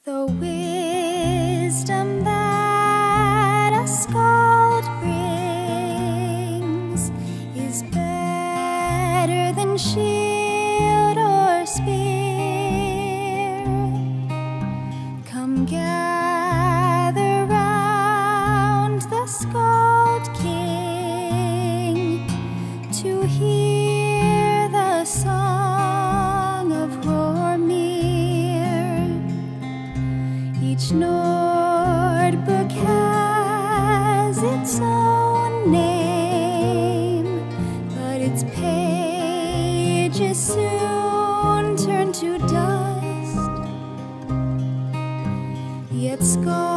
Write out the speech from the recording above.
The wisdom that a skald brings is better than shield or spear. Come gather round the Skald King to hear the song of Hrormir. Each Nord book has its own name, but its pages soon turn to dust. Yet Skald